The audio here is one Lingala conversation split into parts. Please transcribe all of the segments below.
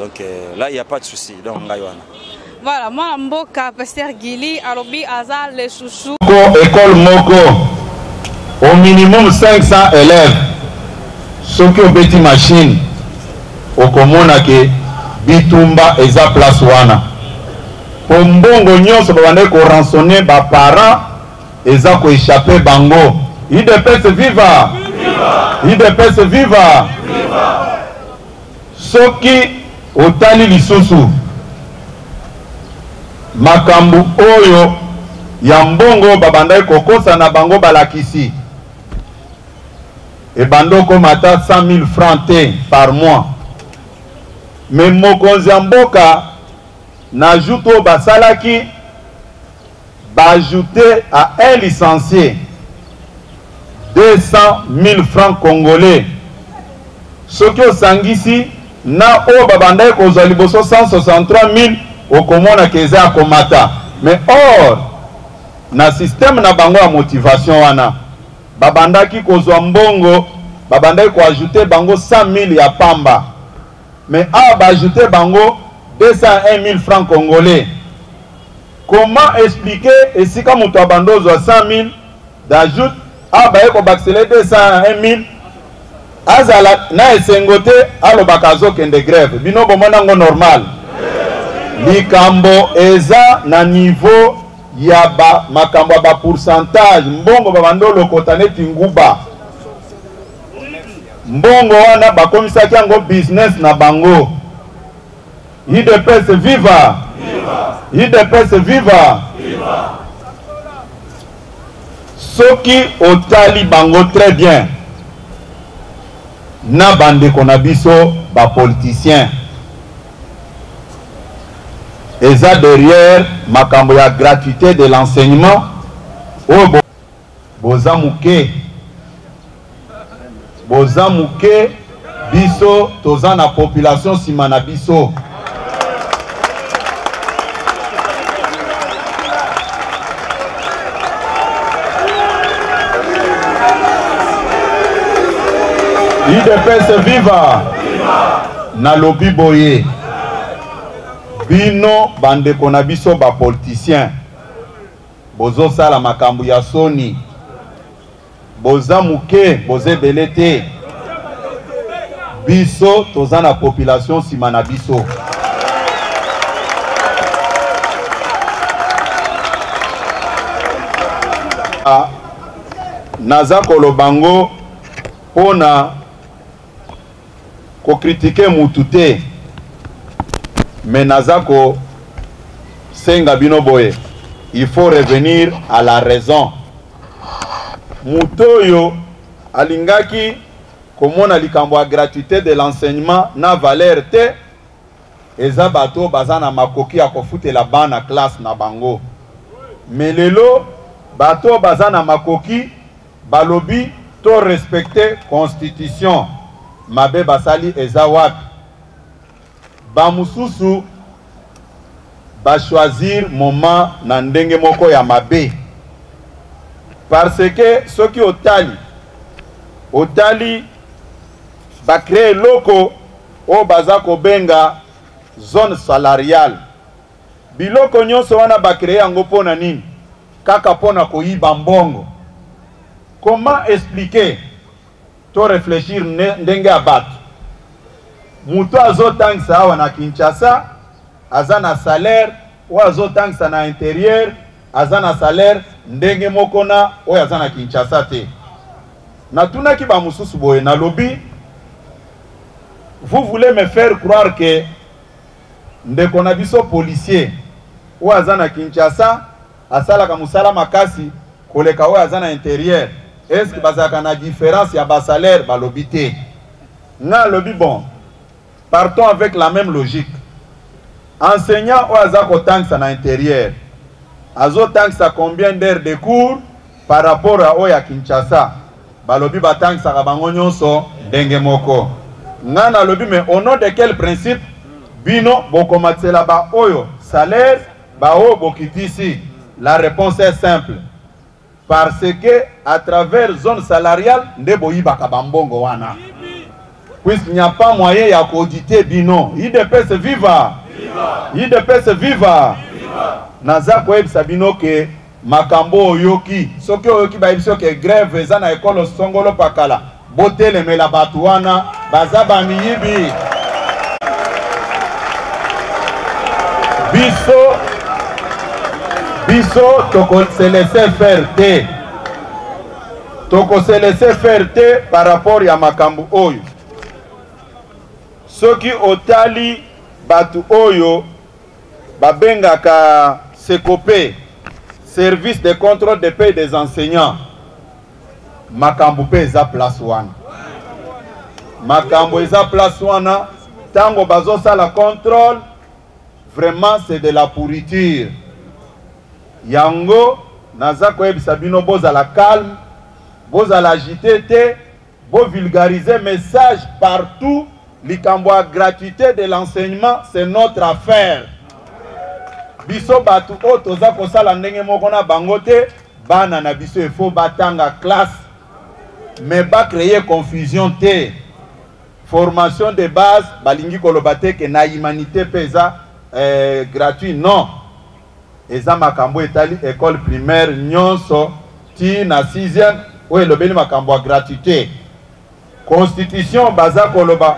Donc là, il n'y a pas de souci. Donc, voilà, moi, Mboka, Pasteur Gili, Alobi, Azal, les chouchous. École Moko, au minimum 500 élèves. Ceux qui ont petit machine, au Komonake, Bitumba, Eza Place Wana. Pour Mbongo Nyon, ce qu'on a rançonné, les parents, Eza ko échappé Bango. IDPS viva! IDPS viva! Ceux qui ont tali lisusu. Makambu oyo ya mbongo babandai kokosa na bango balakisi et bandoko mata 100 000 francs par mois mais mokonzi ya mboka na juto basalaki ajouter à un licencié 200 000 francs congolais ce qui osangisi na o babandai kozwa liboso 163 000 okomona keza akomata mais or na système na bango ya motivation wana babandaki kozwa mbongo babandaki ko ajouter bango 100 000 ya pamba mais ba ajouter bango 201 000 francs congolais. Comment expliquer esika moto abandozwa 100 000 d'ajout ba eko baxeler 201 000 azala na esengote alobaka zokende grève bino bomona ngo normal. Likambo eza na niveau ya ba makambo ba pourcentage mbongo babandolo kotaneti nguba mbongo wana bakomisaki yango business na bango. IDPS viva! IDPS viva! Soki otali bango très bien na bandeko na biso ba politicien et ça derrière makambo ya gratuité de l'enseignement bozamuke biso toza na population simana biso IDPS viva na lobi boye bino bandeko na biso ba politicien bozo sala makambo ya soni boza muke boze belete biso toza na population sima na biso naza kolobango pona ko critiquer mutu te mais nazako senga bino boye il faut revenir à la raison. Mutoyo alingaki komona likambo ya gratuité de l'enseignement na valeur te eza bato bazana makoki ya kofutela bana classe na bango mais lelo bato bazana makoki balobi to respecter constitution mabe basali eza wapi bamususu ba choisir moment na ndenge moko ya mabe parce que ceux qui otali ba créer loko o bazako benga zone salariale biloko nyonso wana ba créer yango pona nini kaka pona koyiba mbongo. Comment expliquer to réfléchir ndenge abatu muto azotangisa awa na Kinshasa azana salaire ou azotangisa na intérieur azana salaire ndenge mokona o azana Kinshasa te na tunaki ba mususu boye na lobby. Vous voulez me faire croire que ndeko na biso policier ou azana Kinshasa asala ka musala makasi koleka o azana intérieur est-ce que bazaka na différence ya ba salaire ba lobby te na lobby bon. Partons avec la même logique. Enseignant ou azako tangsa na intérieur. Azo tangsa combien d'heures de cours par rapport à Oya Kinshasa. Balobi batangsa kabango nyonso ndenge moko. Ngana lobi mais au nom de quel principe bino bokomatsela ba oyo salaire ba o bokitisi? La réponse est simple. Parce que à travers zone salariale ndebo yiba kabambongo wana. puisqu'il n'y a pas moyen à auditer bino. IDPS viva! IDPS viva! Naza koyeb sabino ke makambo oyoki. Soki oyoki ba ebiso ke grève eza na ekolo songolo pakala. Botele mela batuana baza ba miyibi. Biso toko se laisser faire te. Toko se laisser faire te par rapport ya makambo oyo. Soki otali batu oyo babengaka Sekopé, service de contrôle de paie des enseignants. Makambo pe eza place wana. Makambo eza place wana. Tango bazo sala contrôle, vraiment c'est de la pourriture. Yango naza koyebisa bino bozala calme, bozala agité te, bo vulgariser message partout. Likambo gratuité de l'enseignement, c'est notre affaire. Biso batu o toza kosala ndenge moko na bango te, bana na biso il faut batanga classe, mais ba créer confusion te. Formation de base, balingi koloba te ke na humanité pesa gratuit, non. Eza makambo etali école primaire nyonso ti na 6e o elobeli makambo gratuité. Constitution baza koloba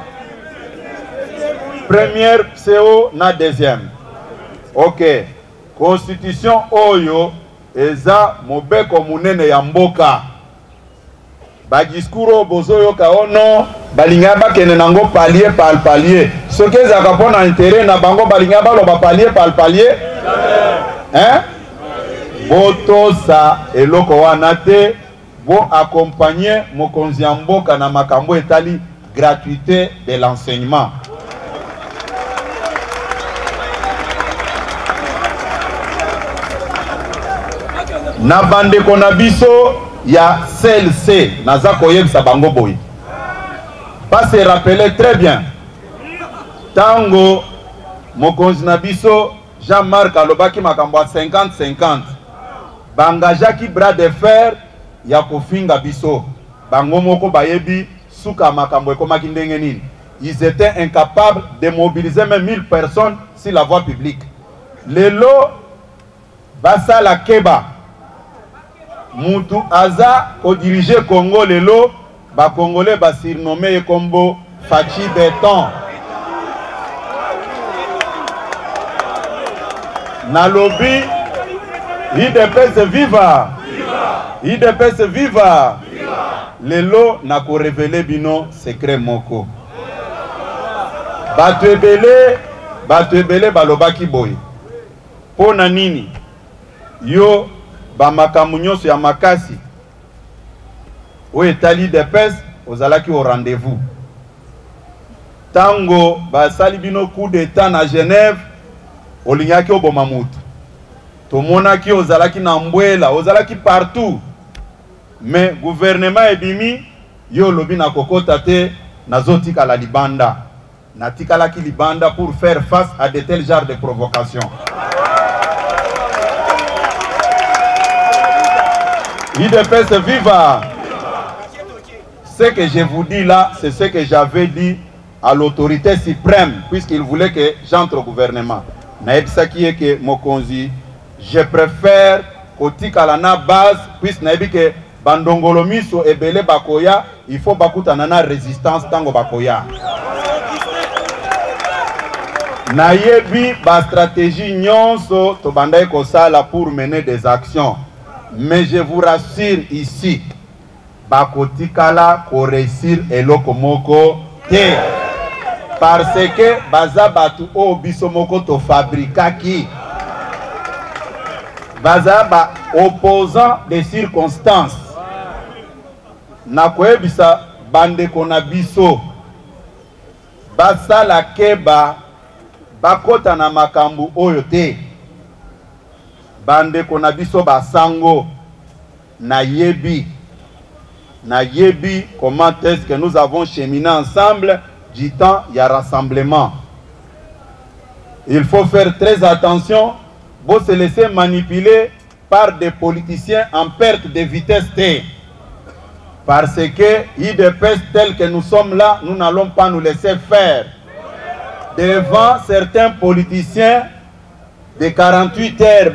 première CO na deuxième. Ok. Constitution oyo eza mobeko munene ya mboka. Ba discours bozo yoka ono balinga bakene nango palier par palier. Soki ezaka pona intérêt na bango balinga baloba palier par palier. Hein? Boto sa eloko wana te, bo accompagner mokonzi ya mboka na makambo etali gratuité de l'enseignement. Na bande kona biso ya CLC naza koyebisa bango boy. Pas se rappeler très bien. Tango mokonzi na biso Jean-Marc alobaki makambo 50-50. Bangajaki bras de fer ya kofinga biso. Bango moko bayebi suka makambo ekomaki ndenge nini. Ils étaient incapables de mobiliser même 1000 personnes sur la voie publique. Lelo basa la keba. Moutou Aza au diriger Congo lelo, ba Congolais ba surnommé Kombo Fachi Béton. Nalobi, IDPS viva! IDPS viva! Lelo na ko révéler bino secret moko. Batu ebele balobaki boy. Pona nini? Yo bamakambo nyonso ya makasi o etali IDPS ozalaki au rendez-vous. Tango basali bino coup d'état na Genève olingaki oboma mutu. Tomonaki ozalaki na mbwela, ozalaki partout. Mais gouvernement ebimi yo lobi na kokota te nazotika la libanda. Natikalaki libanda pour faire face à de tels genres de provocations. IDPS viva! Ce que je vous dis là, c'est ce que j'avais dit à l'autorité suprême, puisqu'il voulait que j'entre au gouvernement. Naebisaki eke mokonzi, je préfère kotika la na base, puisque naebi que bandongolo miso ebele bakoya, il faut bakuta nana résistance tango bakoya. Nayebi ba stratégie nyonso to bandaye kosala pour mener des actions. Mais je vous rassure ici, bakotikala ko réussir eloko moko te. Parce que baza batu o biso moko to fabrikaki. Baza ba opposant des circonstances. Na koyebisa bande kona biso. Basa la keba bakota na makambu oyo te. Bande kona biso basango na yebi comment est-ce que nous avons cheminé ensemble du temps il y a rassemblement. Il faut faire très attention, vous se laisser manipuler par des politiciens en perte de vitesse. Parce que IDPS tel que nous sommes là, nous n'allons pas nous laisser faire. Devant certains politiciens de 48 heures,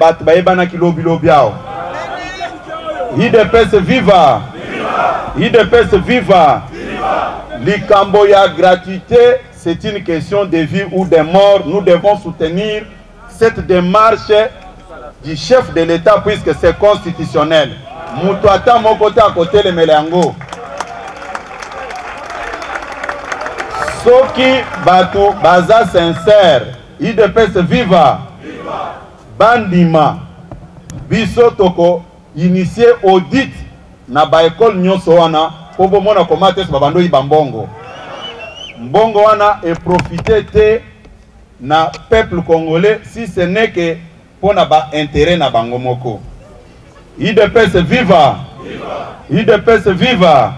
IDPS viva! IDPS viva! L'Ikamboya gratuité, c'est une question de vie ou de mort. Nous devons soutenir cette démarche du chef de l'État puisque c'est constitutionnel. Moutouata mon côté à côté le Melango. Soki Batu Baza sincère, IDPS viva, Bandima, Biso Toko, initié audit na ba école nyonso wana, pour mona komate sa babando ibambongo. Mbongo wana et profiter te na peuple congolais si ce n'est que pour na ba intérêt na bango moko. IDPS viva, IDPS viva,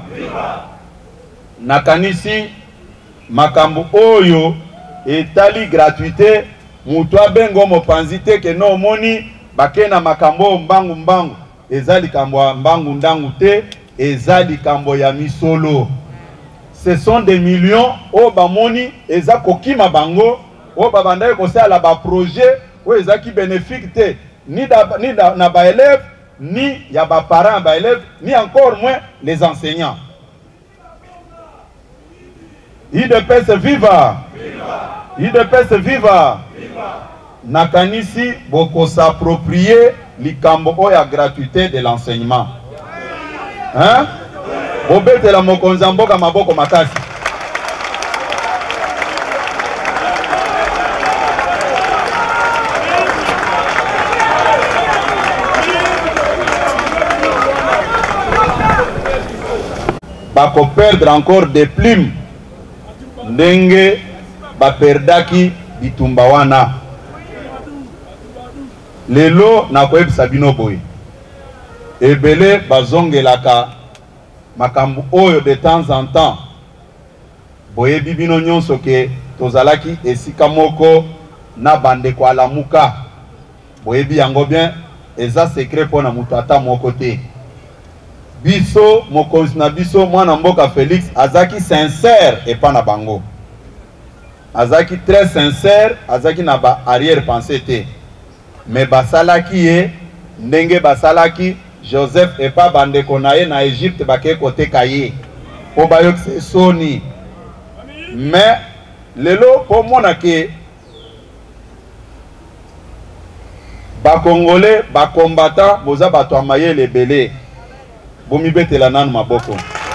nakanisi makambo oyo etali gratuité mutu abengo mopanzite ke no moni bakena makambo mbangu mbangu ezali kambo mbangu ndangu te ezali kambo ya misolo. Ce sont des millions o bamoni eza kokima bango o babanda ko sala ba projet o eza ki bénéfique te ni na ba élèves ni ya ba parents ba élèves ni encore moins les enseignants. IDPS viva! IDPS viva! Nakanisi boko s'approprier likambo oya gratuité de l'enseignement. Hein? Bobete la mokonzamboka maboko makasi. Bako perdre encore des plumes. Ndenge baperdaki bitumba wana. Lelo na koyeb sabino boy. Ebele bazongelaka makambu oyo de temps en temps. Boye bibino nyonso ke tozalaki esika moko na bande kwa lamuka. Boye bi yango bien eza secret pona mutata moko te. Biso mokonzi na biso mwana mboka Félix azaki sincère et pas na bango. Azaki très sincère, azaki na ba arrière pensée te. Mais basalaki ye ndenge basalaki Joseph et pas bande konaye na Égypte bake kote kaye. Po bayok se soni. Mais lelo po mona ke ba Congolais ba combattant boza bato amaye le belé. Bomi betela nanu maboko.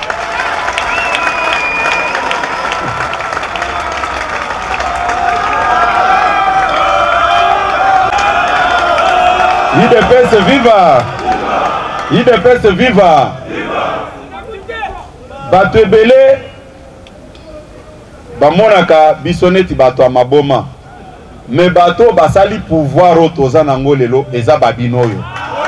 IDPS viva! IDPS viva! Bato ebele bamonaka bisoneti bato ya maboma. Me bato basali pouvoir otoza nango lelo eza babino oyo.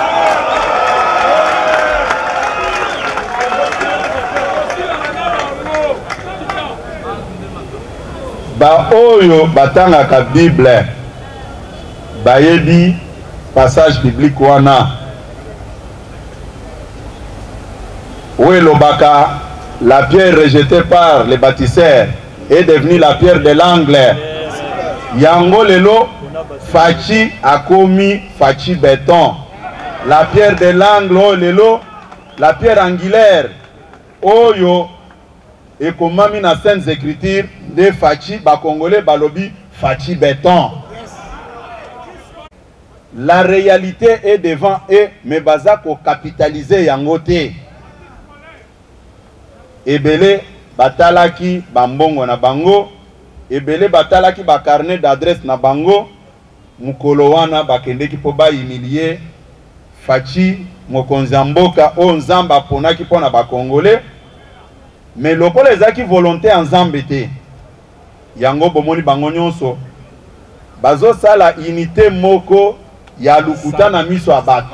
Ba oyo batangaka Bible bayebi passage biblique wana où elobaka la pierre rejetée par les bâtisseurs est devenue la pierre de l'angle. Yango lelo fachi akomi fachi béton. La pierre de l'angle lelo la pierre angulaire oyo et komami na saintes écritures de fachi ba congolais balobi fachi béton. La réalité est devant eux, mais bazako capitaliser yangote. Ebele batalaki bambongo na bango, ebele batalaki ba carnet d'adresse na bango, mukolo wana bakendeki po ba humilier fachi mokonzi mboka o nzamba ponaki pona ba congolais. Mais lokola ezaki volonté en zambete. Yango bomoni bango nyonso bazo sala unité moko ya lukuta na miso abato.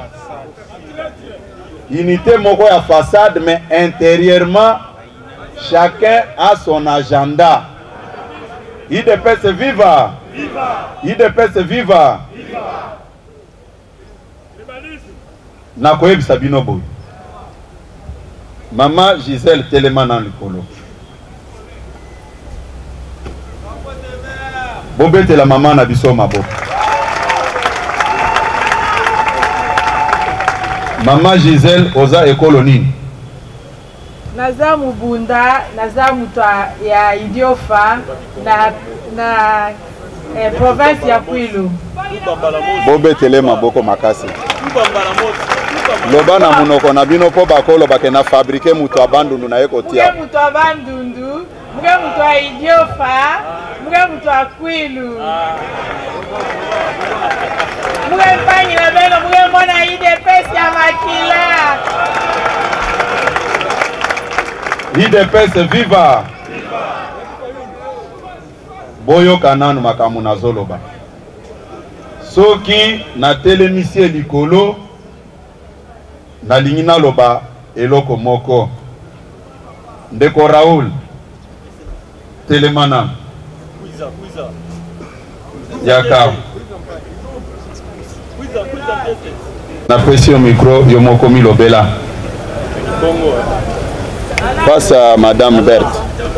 Unité moko ya façade mais intérieurement chacun a son agenda. IDPS viva! IDPS viva! Na koyebisa bino boy. Maman Gisèle Télémanan Likolo. Bobete la maman na biso mabo. Maman Gisèle oza ekoloni. Naza mubunda, naza mutwa ya Idiofa na province ya Kwilu. Bobete le maboko makasi. Loba na munoko na bino po bakolo bakena fabriquer mutu abandundu na ekotia. Muge mutu abandundu, muge mutu wa Idiofa, muge mutu wa Kwilu. Muge mpangi na beno, muge mona IDPS ya makila. IDPS viva. Boyo kananu makamu na zoloba. Soki na telemisie likolo na lingina loba eloko moko. Ndeko Raoul Telemana Yaka na pression micro yomoko milobela face à Madame Berthe.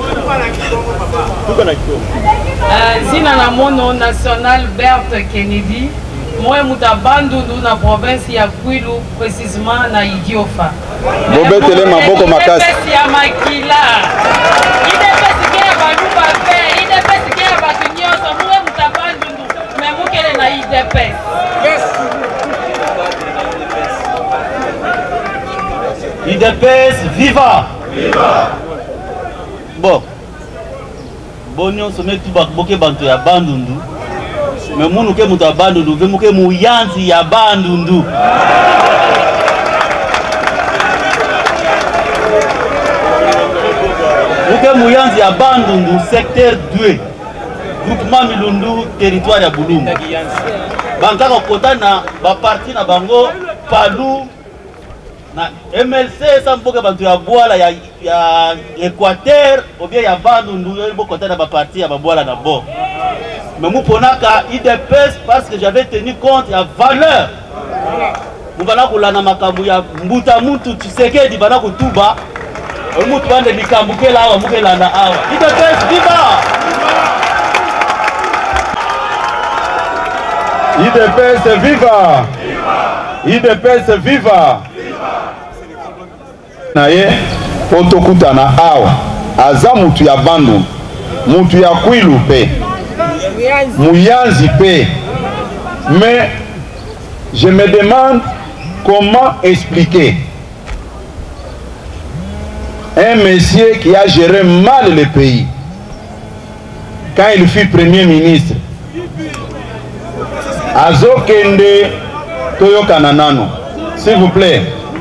Zina na mono national Berthe Kennedy. Moi muta bandundu na province ya Kwilu, précisément na Idiofa. Bobete le maboko makasi. IDPS ya makila. IDPS ke ya bantu bafe, IDPS ke ya batu nyonso, moi muta bandundu, mais mukele na IDPS. Yes. IDPS viva. Viva. Bon. Bonyo sommet tout bakoke bantu ya bandundu. Mais munu ke mutu abandundu, ve muke muyanzi ya bandundu. Muke muyanzi ya bandundu, secteur 2. Groupement Milundu, territoire ya Bulumbu. Bankaka kota na ba parti na bango Palu na MLC samboka bantu ya Bwala ya Équateur ou bien ya bandundu bo kota na ba parti ya Bwala na bo. Mais nous prenons IDPS parce que j'avais tenu compte de la valeur. Nous allons la namakambuya mbuta muntu Tshisekedi bana kutuba. Mutu bande likambuke la awa muke landa awa. IDPS viva. IDPS viva. IDPS viva. Naye otokutana awa. Aza mutu ya bandu. Mutu ya Kwilu pe. Mouyanzi P. Mais je me demande comment expliquer un monsieur qui a géré mal le pays quand il fut premier ministre. Azo Kende Toyo Kananano, s'il vous plaît.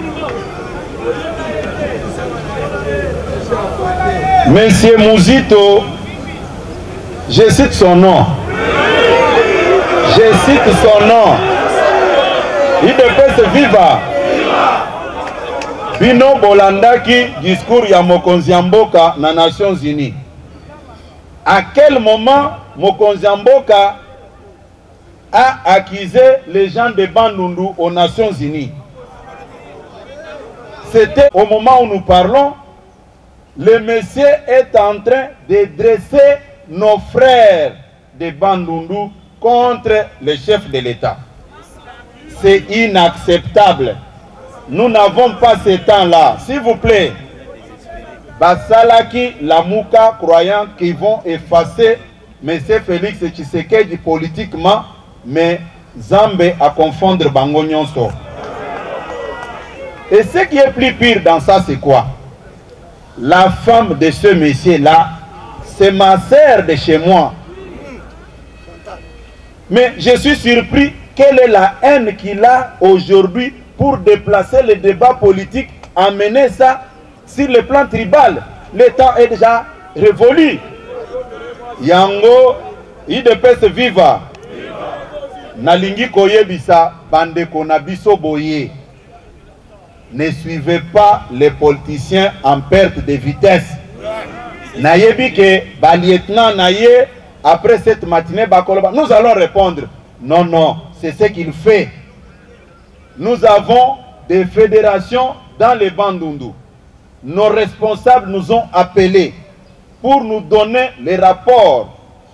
Monsieur Mouzito, je cite son nom. Je cite son nom. IDPS viva. Bino Bolandaki, discours ya Mokonzi Mboka na Nations Unies. À quel moment Mokonzi Mboka a accusé les gens de Bandundu aux Nations Unies? C'était au moment où nous parlons, le monsieur est en train de dresser nos frères de Bandundu contre le chef de l'État. C'est inacceptable. Nous n'avons pas ce temps-là. S'il vous plaît, Basalaki, Lamouka, croyant qu'ils vont effacer M. Félix Tshisekedi politiquement, mais Zambé à confondre Bango Nyonso. Et ce qui est plus pire dans ça, c'est quoi? La femme de ce monsieur-là, c'est ma sœur de chez moi. Mais je suis surpris, quelle est la haine qu'il a aujourd'hui pour déplacer le débat politique, amener ça sur le plan tribal. Le temps est déjà révolu. Yango, IDPS viva. Nalingi koyebisa, bande konabiso boye. Ne suivez pas les politiciens en perte de vitesse. Nayebi ke ba lieutenant naye après cette matinée bakoloba, nous allons répondre. Non, non, c'est ce qu'il fait. Nous avons des fédérations dans les Bandundu. nos responsables nous ont appelés pour nous donner les rapports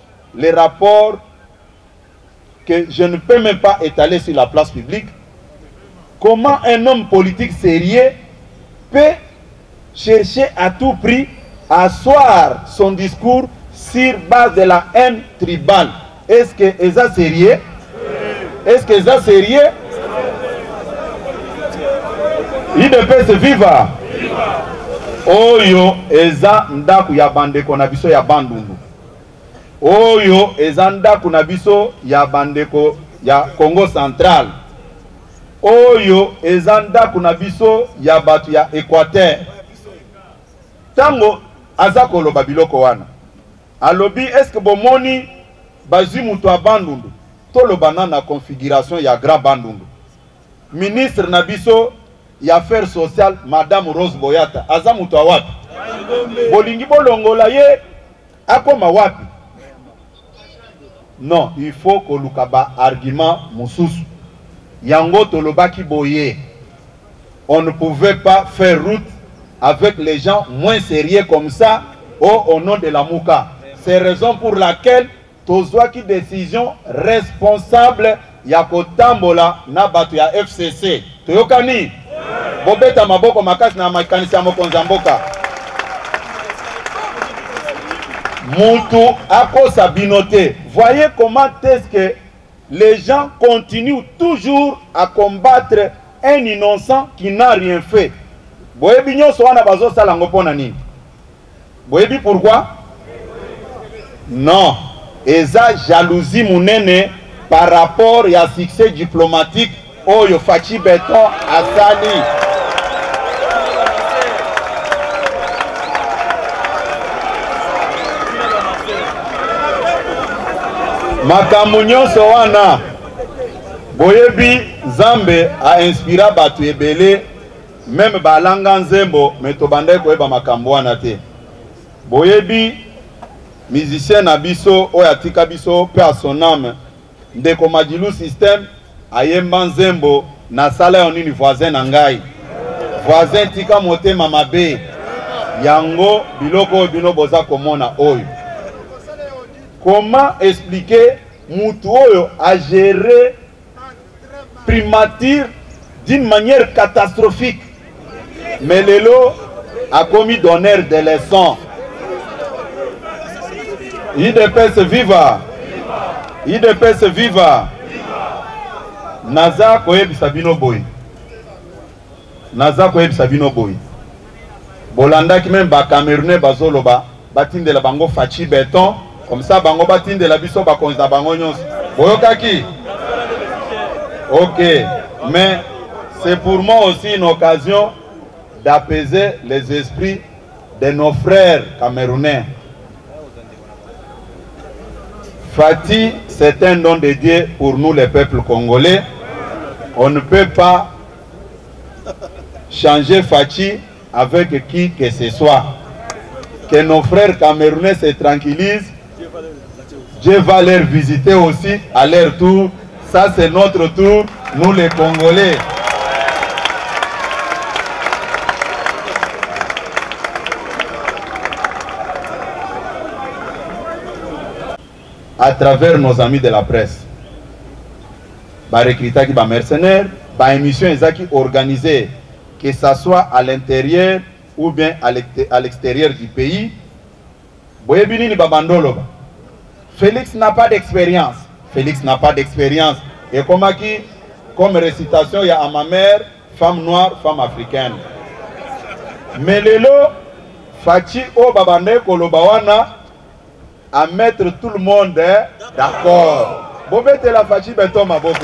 que je ne peux même pas étaler sur la place publique. Comment un homme politique sérieux peut chercher à tout prix à asseoir son discours sur base de la haine tribale? Est-ce que c'est sérieux? Est-ce que c'est sérieux? IDPS viva! Oyo eza ndaku ya bandeko na biso ya Bandundu. Oyo eza ndaku na biso ya bandeko ya Congo Central. Oyo eza ndaku na biso ya batu ya Équateur. Tango aza koloba biloko wana. Alobi est-ce que bomoni bazwi mutu ya Bandundu tolobana na configuration ya Grand Bandundu. Ministre na biso ya affaires sociales Madame Rose Boyata aza mutu wa wapi? Bolingi bolongola ye akoma wapi? Non, il faut koluka ba argument mususu. Yango tolobaki boye. On ne pouvait pas faire route avec les gens moins sérieux comme ça au nom de la Mouka. C'est raison pour laquelle tozwaki décision responsable ya kotambola na batu ya FCC. Toyokani? Bobeta maboko makasi na makanisi ya mokonzi ya mboka. Moutou akosa binote. Voyez comment est-ce que les gens continuent toujours à combattre un innocent qui n'a rien fait. Boyebi nyonso wana bazo sala ngopona nini? Boyebi pourquoi? Non. Eza jalousie munene par rapport à succès diplomatique oyo Fachi Beton asali. Makambo nyonso wana boyebi Zambe a inspiré batu ebele même balanga nzembo metobande koyeba makambo wana te. Boyebi musicien na biso oyo atika biso pe a son âme ndeko Madilu système ayemba nzembo na sala ya nini voisin na ngai. Voisin tika motema mabe yango biloko bino boza komona oyo. Comment expliquer Moutouoyo a géré primature d'une manière catastrophique, mais Lelo a commis d'honneur des leçons. IDPS viva! IDPS viva! Naza koyebi sabino boy. Naza koyebi sabino boy. Bolanda ki même ba Camerounais bazoloba batinde la bango Fachi Beton. Comme ça, bango batine de la biso ba konza bango nyonso. Boyokaki. Ok, mais c'est pour moi aussi une occasion d'apaiser les esprits de nos frères camerounais. Fati, c'est un don de Dieu pour nous les peuples congolais. On ne peut pas changer Fati avec qui que ce soit. Que nos frères camerounais se tranquillisent. Dieu va leur visiter aussi à leur tour. Ça, c'est notre tour, nous les Congolais. À travers nos amis de la presse, bah recruter qui bah mercenaires, bah émission qui organisée, que ça soit à l'intérieur ou bien à l'extérieur du pays. Boyebini ni babandolo. Félix n'a pas d'expérience. Félix n'a pas d'expérience. Et comme récitation, il y a à ma mère, femme noire, femme africaine. Mais lelo, Fachi o babande kolobawana, à mettre tout le monde d'accord. Bobete la Fachi Beton maboko.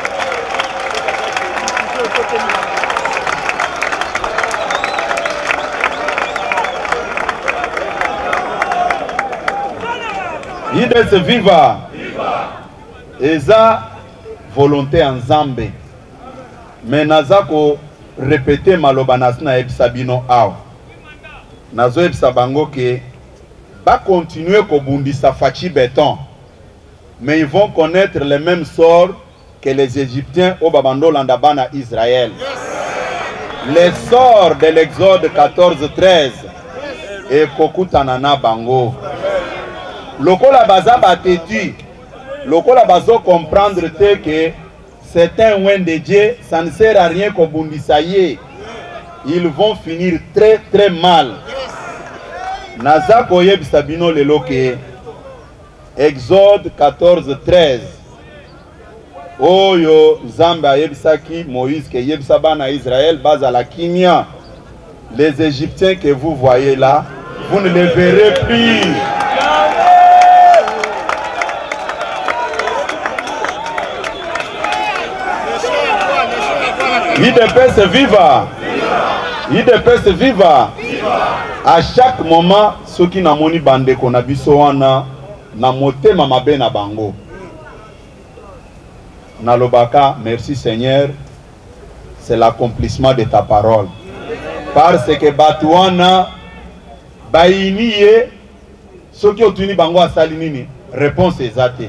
IDPS viva. Eza volonté en Zambé. Mais naza ko répéter malobanas na ebisabino aw. Nazo ebisabango ke va continuer ko bundisa Fachi Beton. Mais ils vont connaître les mêmes sorts que les Égyptiens au Babando Landabana Israël. les sorts de l'Exode 14-13 et Kokutanana Bango. Lokola baza bateti, lokola bazo comprendre que c'est un ouen de Dieu, ça ne sert à rien qu'au bundisaye. Ils vont finir très très mal. Naza koyeb sabino leloke. Exode 14-13. Oyo Zamba yebisaki Moïse que yebisa na Israël base à la kimia. Les Égyptiens que vous voyez là, vous ne les verrez plus. IDPS viva. IDPS viva. À chaque moment, ceux qui n'ont pas bandé qu'on a biso wana na motema mabe na bango. Nalobaka, merci Seigneur, c'est l'accomplissement de ta parole. Parce que Batouana, Bainiye, ceux qui ont tenu bango à Salinini, réponse exacte.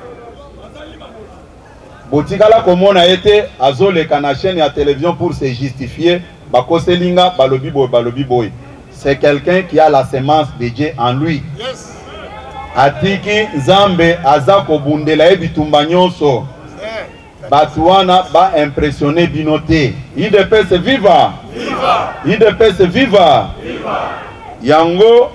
Botikala comme on a été à Zole Kana chaîne et à télévision pour se justifier, Bakoselinga, Balobi Boy. C'est quelqu'un qui a la semence de Dieu en lui. Yes. Atiki Zambe Azako Bundela Bitumba Nyonso. Batouana ba impressionné binoté. IDPS viva. Viva. IDPS viva. Viva. Yango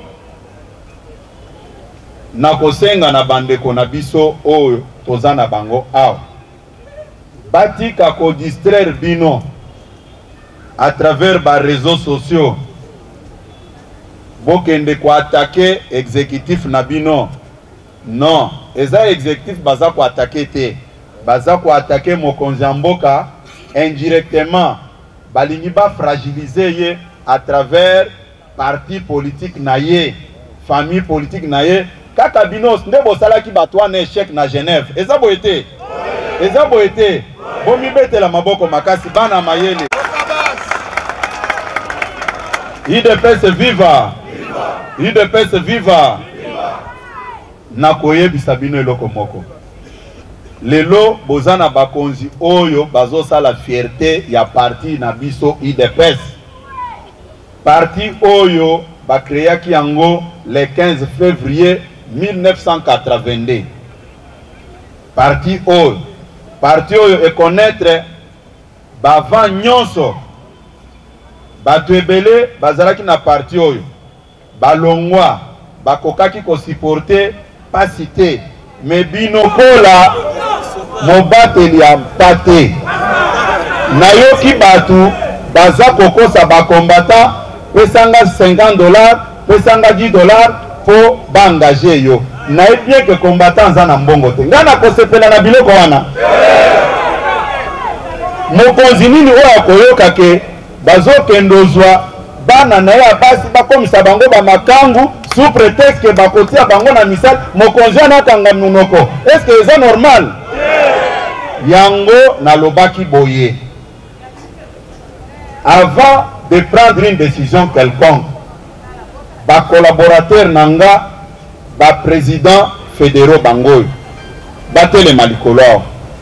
nakosenga na bandeko na biso oyo tozana bango awa. Batika ko distraire bino à travers les réseaux sociaux. Bokende ko attaquer exécutif na bino. Non, eza exécutif baza ko attaquer te. Baza ko attaquer mokonzi mboka indirectement. Balingi ba fragiliser ye à travers parti politique na ye, famille politique na ye. Kaka bino nde bosala ki batwa na échec na Genève. Eza boyete. Eza boyete. Bomi bete la maboko makasi bana mayele. IDPS viva. IDPS viva. Nakoye bisabino eloko moko. Lelo bozana bakonzi oyo bazo sala fierté ya parti na biso IDPS. Parti oyo ba créa ki yango le 15 février 1982. Parti oyo et connaître bava nyonso bato ebele bazalaki na parti oyo balongwa bakokaki ko supporter pas cité mais binokola mobateli ya mpate nayoki batu baza kokosa bakombata pesanga $50 pesanga $10 po baengager yo na bien que combattant nza na mbongo te ngana kosepela na biloko wana mokonzi nini oyo akoyoka ke bazokendozwa bana na ye basi bakomisa bango bamakangu sous prétexte que bakotia bango na misala mokonzi anakanga munoko. Est-ce que c'est normal? Yango nalobaki boye avant de prendre une décision quelconque ba collaborateur nanga ba président fédéraux bangoy batele malikolo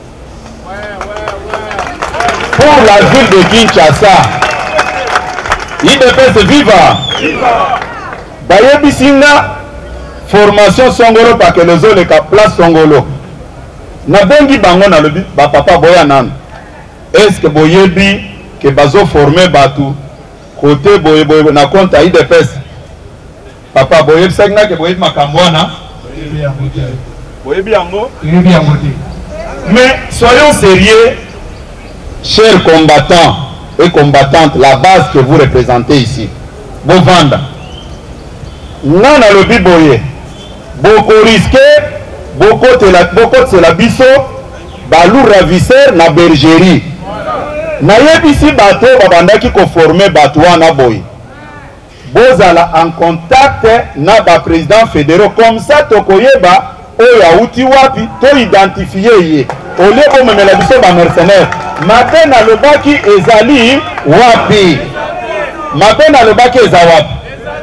pour la ville de Kinshasa. IDPS viva. Bayebisinga formation songolo pa que les autres ka place songolo na bengi bango na lobi ba papa boya nan. Est-ce que boyebi que bazo former batu côté boye na compte IDPS papa boyebi sagna que boyebi makambwana boyebi yango mais soyons sérieux chers combattants et combattantes, la base que vous représentez ici. Bovanda. Nana le biboye. Beaucoup risqué, beaucoup de la biso, balou ravisseur na bergerie. Na yebisi bato babandaki ko former batwa na boy. Bozala en contact na ba président fédéraux comme ça tokoyeba oya uti wapi to identifier ye. Ole bo memela biso ba mercenaire. Mapena lobaki ezali wapi. Mapena lobaki ezawapi.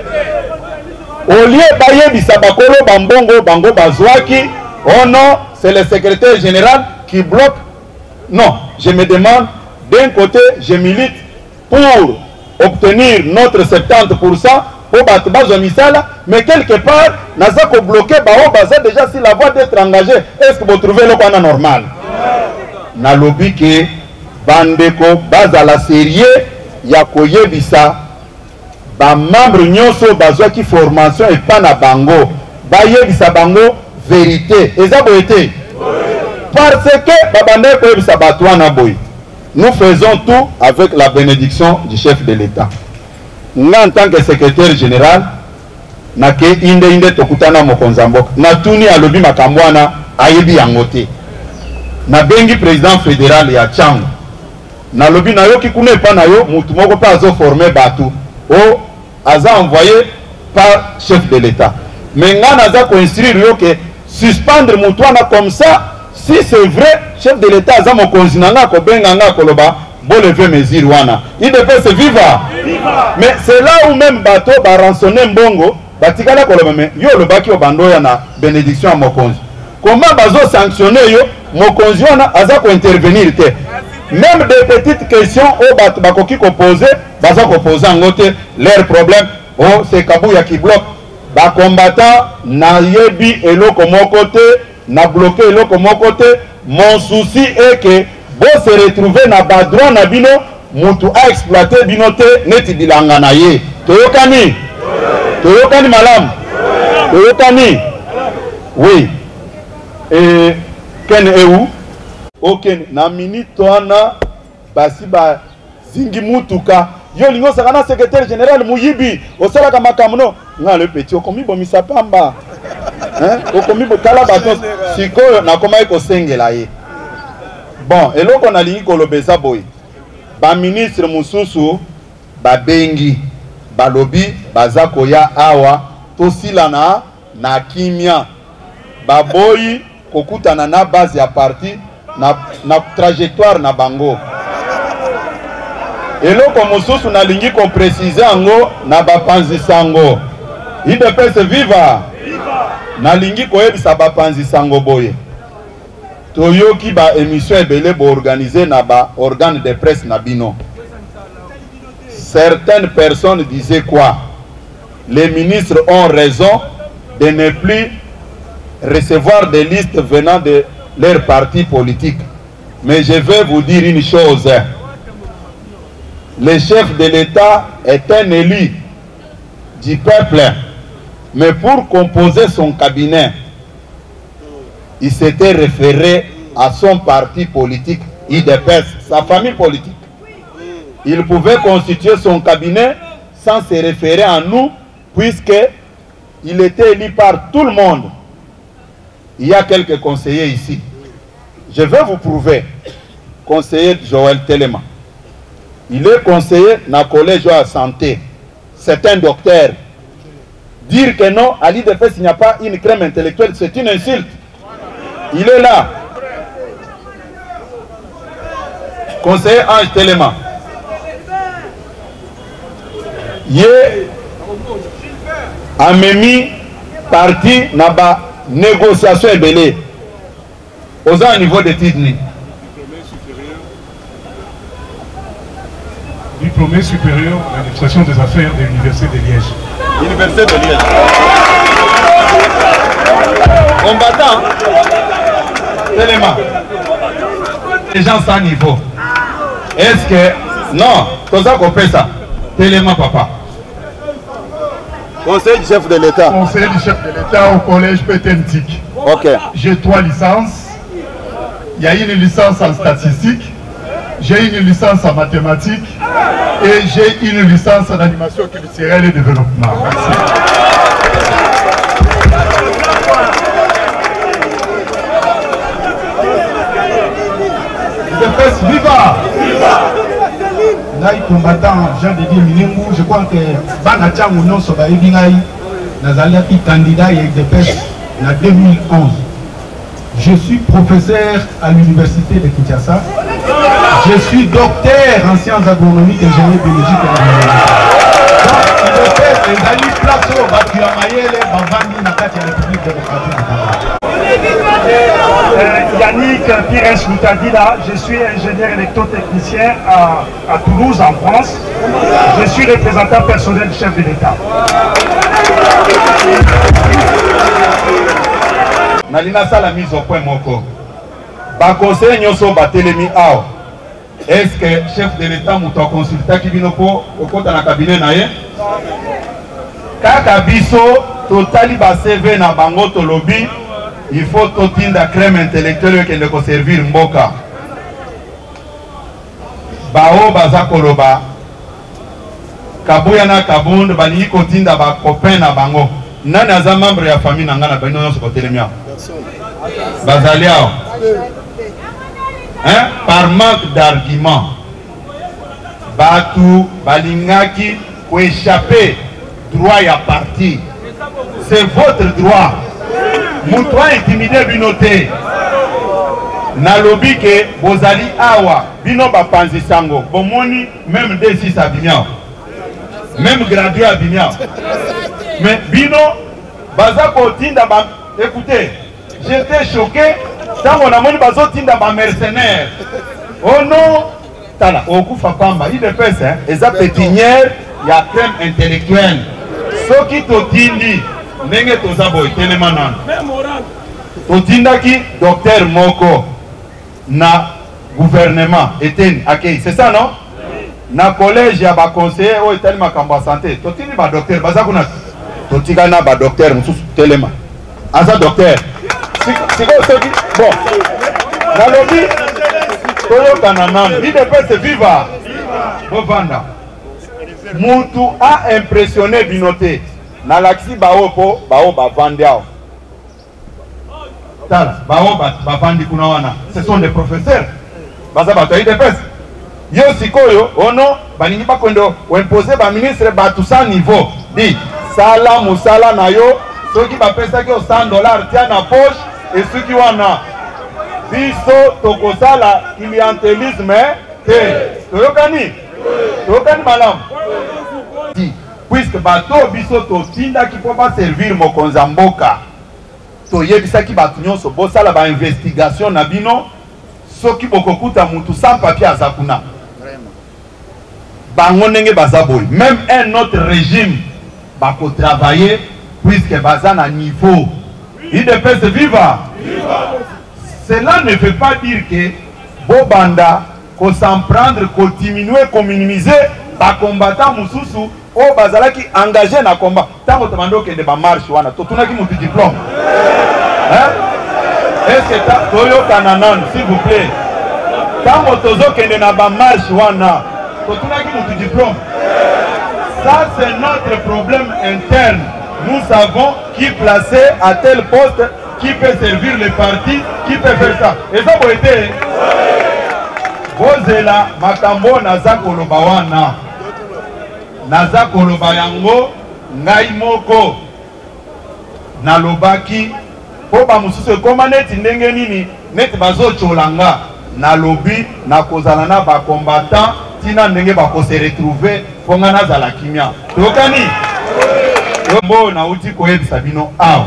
Olie baye bisabakolo bambongo bango bazwaki. Oh non, c'est le secrétaire général qui bloque. Non, je me demande, d'un côté je milite pour obtenir notre 70% pour battre Misala, mais quelque part, nous avons bloqué déjà sur la voie d'être engagé. Est-ce que vous trouvez le point normal? Na lobby que Bandeko base à la série Yakoye Bisa, ba membre nyonso bazwa ki formation et pas na bango, ba yebisa bango vérité. Eza boyete. Parce que Bandeko yebisa batwana boy. Nous faisons tout avec la bénédiction du chef de l'État. Nous, en tant que secrétaire général, na ke inde tokutana mokonzamboka. Na tuni alobi makambwana ayebi yangote. Na bengi président fédéral ya Tchang. Na lobi na yo ki kuna epa na yo mutu moko pa azo formé batu. O aza envoyé par chef de l'État. Mais nga naza ko instruire yo que suspendre mutuana comme ça. Si c'est vrai, chef de l'État aza mokonzi nanga ko benga nga koloba bo lever mesure wana. Il devait se vivre. Mais c'est là où même bateau ba rançonner mbongo, batikala koloba mais yo le baki obando ya na bénédiction à mokonzi. Comment bazo sanctionner yo mokonzi wana aza ko intervenir te. Même des petites questions au bateau bakoki ko poser, baza ko poser ngote leur problème. Oh c'est Kabuya qui bloque. Ba combattant na yebi eloko moko te, na bloqué eloko moko te. Mon souci est que vous se retrouvez na badroit na bino mutu a exploité bino te neti bilanga na ye. Toyokani? Toyokani malam? Toyokani? Oui. Et ken e où? Ok, na minute wana basi ba zingi mutuka. Yo lingo sakana secrétaire général Muyibi osala kama kamuno nga le petit okomi bomisa pamba. Hein? Okomi bokala bato sikoyo na koma iko sengela ye. Bon, eloko na lingi kolobeza boy. Ba ministre mususu ba bengi ba lobi bazako ya awa tosila na kimia. Ba boy kokutana na base ya parti na trajectoire na bango. Eloko mususu na lingi ko préciser ango na bapanzi sango. IDPS viva. Na lingi ko yebisa bapanzi sango boye. Toyoki ba émission ebele bo organiser na ba organe de presse na bino. Certaines personnes disaient quoi? Les ministres ont raison de ne plus recevoir des listes venant de leur parti politique. Mais je vais vous dire une chose. Le chef de l'État est un élu du peuple. Mais pour composer son cabinet, il s'était référé à son parti politique, IDPS, sa famille politique. Il pouvait constituer son cabinet sans se référer à nous, puisqu'il était élu par tout le monde. Il y a quelques conseillers ici. Je vais vous prouver. Conseiller Joël Téléma. Il est conseiller dans le collège de la santé. C'est un docteur. Dire que non, à l'IDPS, il n'y a pas une crème intellectuelle, c'est une insulte. Il est là. Conseiller Ange Téléma. Il est Amémi parti dans la négociation ébélée. Aux niveau de Tidni. Diplômé supérieur en administration des affaires de l'Université de Liège. Université de Liège. Combattant. Téléma. Les gens sans niveau. Est-ce que... Non, tout ça qu'on fait ça. Téléma, papa. Conseil du chef de l'État. Conseiller du chef de l'État au collège Pétentique. Ok. J'ai 3 licences. Il y a une licence en statistique. J'ai une licence en mathématiques. Et j'ai une licence en animation culturelle et développement. Merci. IDPS viva! Ngai combattant Jean-Didier Minengu, je crois que Bana Tchangu non soba ebingai nazaliaki candidat et IDPS en 2011. Je suis professeur à l'université de Kinshasa. Je suis docteur en sciences agronomiques et ingénieur biologique et agronomique. Donc, IDPS ezali place au Batuya Mayele bavandi na kati ya République démocratique du Congo. Yannick Pires Moutadila, je suis ingénieur électrotechnicien à Toulouse, en France. Je suis représentant personnel du chef de l'État. Nalina sala mise au point moko. Ba conseil nyoso batelemi ao. Est-ce que chef de l'État mouto consulta ki binopo okota na cabinet na ye? Kaka biso totali ba CV na bango to lobby, il faut totinda crème intellectuelle qui ne servir mboka. Bao baza koloba. Kabuya na kabund bani kotinda ba copain na bango. Nani aza membre ya famille na ngana bino nyoso kotelemia. Bazaliao. Hein? Par manque d'arguments, Batou, Balingaki, pour échapper droit à parti. C'est votre droit. Moutoua intimidé binoté. Nalobi ke bozali awa bino ba panzi sango. Bomoni même D6 à Bimiao. Même gradué à Bimiao. Mais bino baza kotinda ba écoutez, j'étais choqué. Tant on a moni bazo tinda ba mercenaire. Oh non, tala okufa pamba il dépêche hein, eza pétinière ya crème intellectuelle. Soki totindi ndenge toza boy telema nan. Totindaki docteur moko na gouvernement eteni akei, c'est ça non? Na collège ya ba conseiller o etali makambo ya santé. Totindi ba docteur baza kuna. Totikana ba docteur mususu telema. Aza docteur. Bon, Nalobi, Toyo Kananan, il dépêche viva. Bovanda. Moutou a impressionné Binoté. Nalaxi Baopo, Bao Bavandiao. Tala, Bao Bavandi Kunawana. Ce sont des professeurs. Bazabato, il dépêche. Yo Sikoyo, oh non, Baningi Bakondo, ou imposé par ministre Batoussa niveau. Dit, Sala Moussala Nayo, ceux qui va payer $100 tiennent en poche. Et ceux qui wana biso tokosala clientélisme toyokani malam puisque bato biso totinda ki po pas servir mokonza mboka toyebisaki bato nyonso bosala ba investigation na bino soki bokokuta mutu sans papier azakuna bango ndenge baza boy même un autre régime bako travailler puisque baza na niveau. Il dépêche viva. Cela ne veut pas dire que Bobanda, qu'on s'en prendre, qu'on diminuer, qu'on minimiser, les combattants Moussoussou, ou Bazala qui engagé dans le combat. Tant que tu as dit que tu marche, tu as dit que tu diplôme. Est-ce que tu as Kananan, s'il vous plaît? Tant que tu as dit que tu as marche, tu as dit que tu diplôme. Ça, c'est notre problème interne. Nous savons qui placer à tel poste, qui peut servir le parti, qui peut faire ça. Et ça peut être. Bozela makambo naza koloba wana. Naza koloba yango ngai moko. Nalobaki po ba mususu koma neti ndenge nini neti bazo cholanga nalobi na kozala na ba combattant tina ndenge ba ko se retrouver fonga na zala kimia. Tokani Yombo na uti koyebisa bino awa.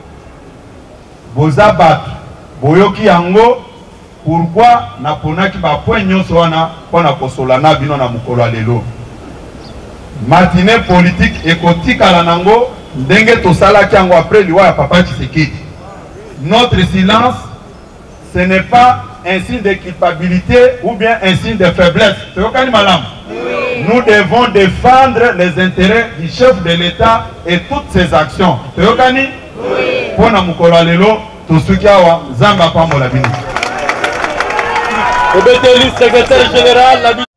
Boza batu boyoki yango pourquoi na ponaki ba point nyonso wana pona kosola na bino na mukolo lelo. Matinée politique ekotikala nango ndenge tosalaki yango après liwa ya papa Tshisekedi. Notre silence ce n'est pas un signe de culpabilité ou bien un signe de faiblesse. Tokani malam. Nous devons défendre les intérêts du chef de l'État et toutes ses actions. Teyokani? Pour na mukolo lelo, tosukiawa Zamba Pambola Bini. Secrétaire général,